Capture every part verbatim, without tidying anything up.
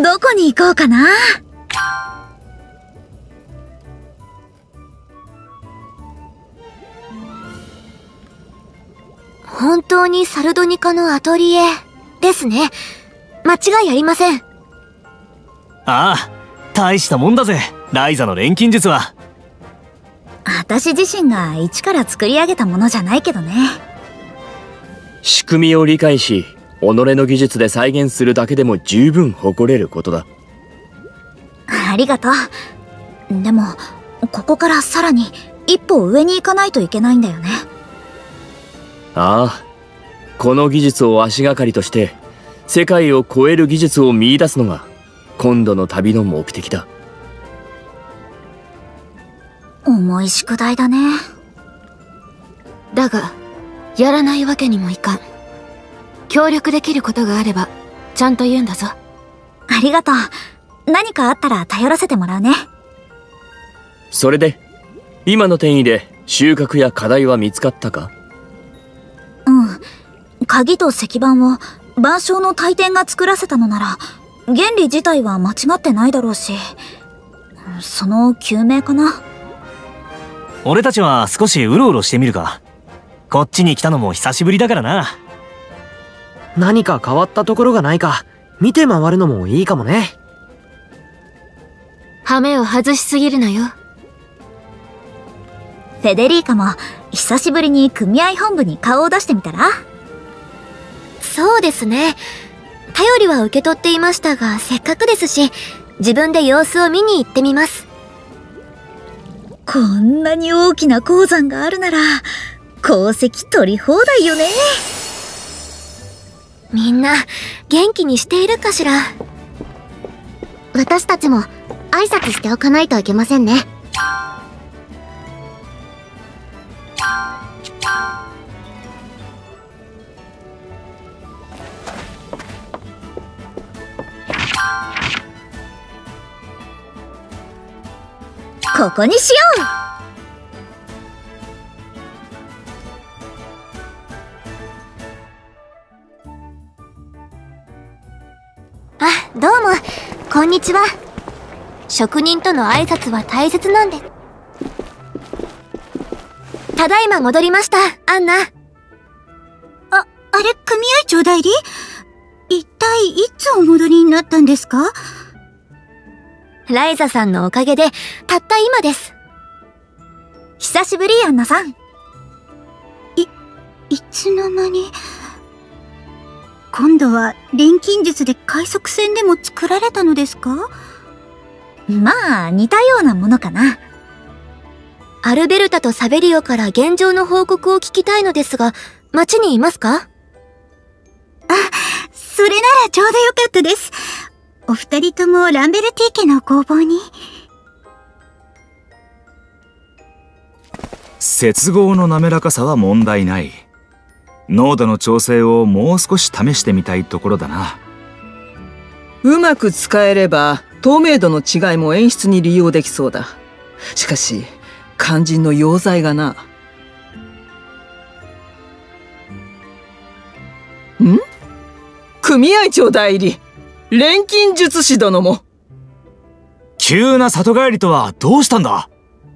どこに行こうかな。 本当にサルドニカのアトリエですね。間違いありません。 ああ、大したもんだぜ、ライザの錬金術は。 私自身が一から作り上げたものじゃないけどね。 仕組みを理解し、己の技術で再現するだけでも十分誇れることだ。 ありがとう。でもここからさらに一歩上に行かないといけないんだよね。 ああ、この技術を足がかりとして世界を超える技術を見出すのが今度の旅の目的だ。 重い宿題だね。 だがやらないわけにもいかん。協力できることがあればちゃんと言うんだぞ。 ありがとう。何かあったら頼らせてもらうね。 それで今の転移で収穫や課題は見つかったか？ うん。鍵と石板を万象の大天が作らせたのなら原理自体は間違ってないだろうし、その究明かな。 俺たちは少しうろうろしてみるか。こっちに来たのも久しぶりだからな。 何か変わったところがないか見て回るのもいいかもね。 ハメを外しすぎるなよ。 フェデリーカも久しぶりに組合本部に顔を出してみたら？ そうですね。頼りは受け取っていましたが、せっかくですし自分で様子を見に行ってみます。 こんなに大きな鉱山があるなら鉱石取り放題よね。 みんな元気にしているかしら。 私たちも挨拶しておかないといけませんね。 ここにしよう。 あ、どうもこんにちは。職人との挨拶は大切なんで。ただいま戻りました、アンナ。 あ、あれ、組合長代理？一体いつお戻りになったんですか？ ライザさんのおかげでたった今です。 久しぶり、アンナさん。い、いつの間に。今度は錬金術で快速船でも作られたのですか？まあ似たようなものかな。 アルベルタとサベリオから現状の報告を聞きたいのですが、町にいますか？ あ、それならちょうどよかったです。お二人ともランベルティ家の工房に。 接合の滑らかさは問題ない。濃度の調整をもう少し試してみたいところだな。 うまく使えれば透明度の違いも演出に利用できそうだ。しかし肝心の溶剤がな。ん？組合長代理、錬金術師殿も。 急な里帰りとはどうしたんだ？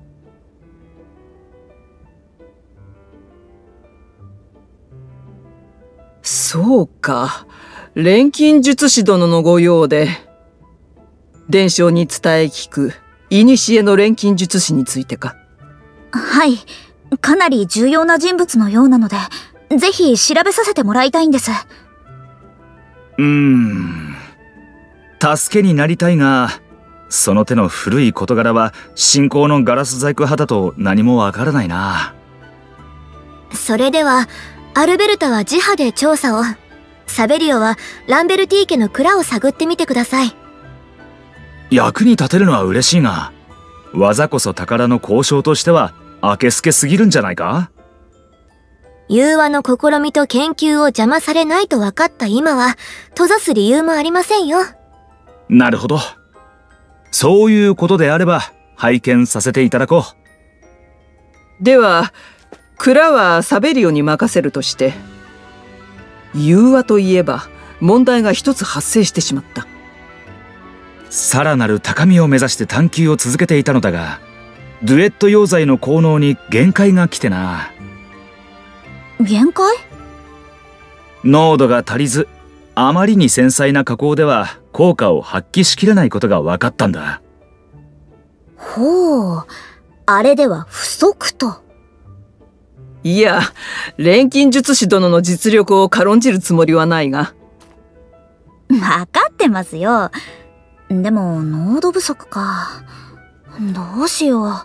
そうか、錬金術師殿のご用で伝承に伝え聞く古の錬金術師についてか。 はい、かなり重要な人物のようなのでぜひ調べさせてもらいたいんです。 うーん、助けになりたいが、その手の古い事柄は信仰のガラス細工派だと何もわからないな。 それではアルベルタは自派で調査を、サベリオはランベルティー家の蔵を探ってみてください。 役に立てるのは嬉しいが、技こそ宝の交渉としてはあけすけすぎるんじゃないか？ 融和の試みと研究を邪魔されないと分かった今は閉ざす理由もありませんよ。 なるほど。そういうことであれば拝見させていただこう。では蔵はサベリオに任せるとして、融和といえば問題が一つ発生してしまった。 さらなる高みを目指して探求を続けていたのだが、デュエット溶剤の効能に限界が来てな。 限界？ 濃度が足りず、あまりに繊細な加工では効果を発揮しきれないことが分かったんだ。 ほう、あれでは不足と。 いや、錬金術師殿の実力を軽んじるつもりはないが。 分かってますよ。でも濃度不足か。どうしよ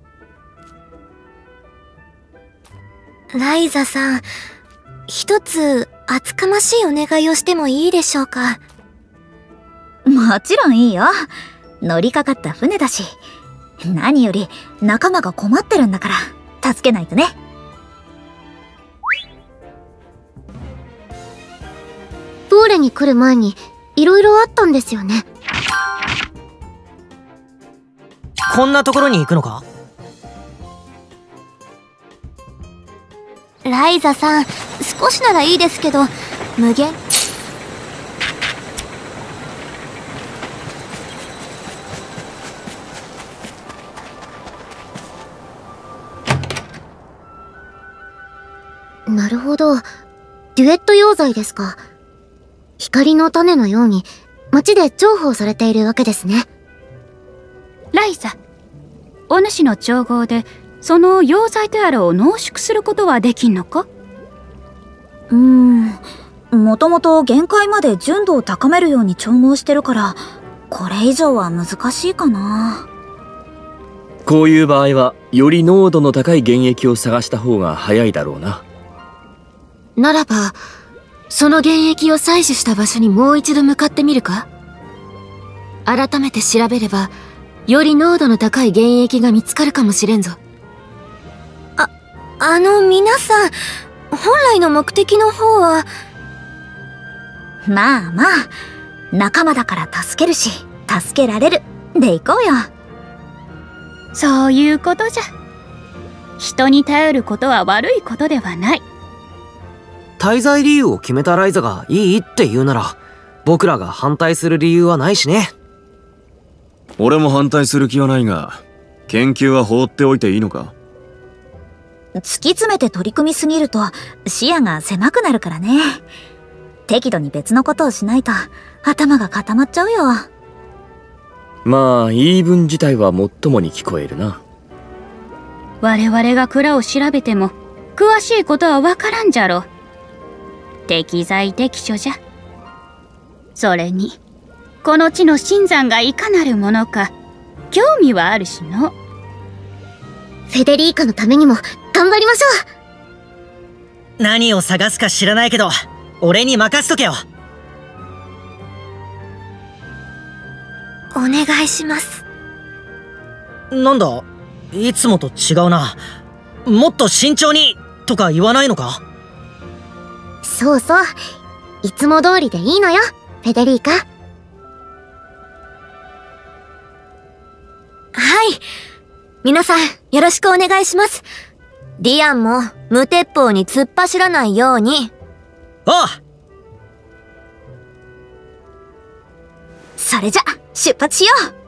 う。ライザさん、一つ厚かましいお願いをしてもいいでしょうか。 もちろんいいよ。乗りかかった船だし。何より仲間が困ってるんだから助けないとね。 トーレに来る前にいろいろあったんですよね。 こんなところに行くのか？ ライザさん、少しならいいですけど、無限。 なるほど。デュエット溶剤ですか。光の種のように街で重宝されているわけですね。 ライザ、お主の調合でその溶剤とやらを濃縮することはできんのか？ うーん、もともと限界まで純度を高めるように調合してるから、これ以上は難しいかな。 こういう場合はより濃度の高い原液を探した方が早いだろうな。 ならばその原液を採取した場所にもう一度向かってみるか？改めて調べればより濃度の高い原液が見つかるかもしれんぞ。 あ、あの皆さん、本来の目的の方は。 まあまあ、仲間だから助けるし助けられるで行こうよ。 そういうことじゃ。人に頼ることは悪いことではない。 滞在理由を決めたライザがいいって言うなら、僕らが反対する理由はないしね。 俺も反対する気はないが、研究は放っておいていいのか？ 突き詰めて取り組みすぎると視野が狭くなるからね。適度に別のことをしないと頭が固まっちゃうよ。 まあ言い分自体はもっともに聞こえるな。 我々が蔵を調べても詳しいことはわからんじゃろう。適材適所じゃ。それにこの地の新山がいかなるものか興味はあるしの。 フェデリーカのためにも頑張りましょう。何を探すか知らないけど俺に任せとけよ。 お願いします。 なんだ、いつもと違うな。もっと慎重にとか言わないのか？ そうそう、いつも通りでいいのよ、フェデリーカ。 はい、皆さんよろしくお願いします。ディアンも無鉄砲に突っ走らないように。 おう。 それじゃ出発しよう。